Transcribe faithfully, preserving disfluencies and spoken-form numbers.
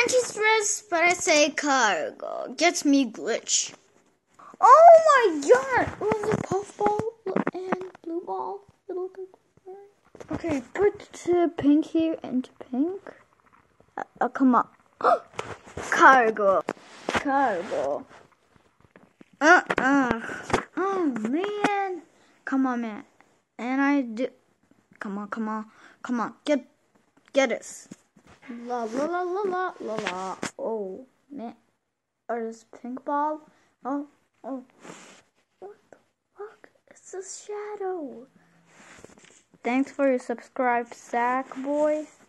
Anti-stress, but I say cargo. Gets me glitch. Oh my god! Was it puffball and blue ball? Little okay, put the pink here into pink. Uh, uh, come on. Cargo. Cargo. Uh-uh. Oh, man. Come on, man. And I do. Come on, come on. Come on. Get, get us. La, la, la, la, la, la, la. Oh, man. Or this pink ball. Oh, oh. What the fuck? It's a shadow. Thanks for your subscribe, Sack Boys.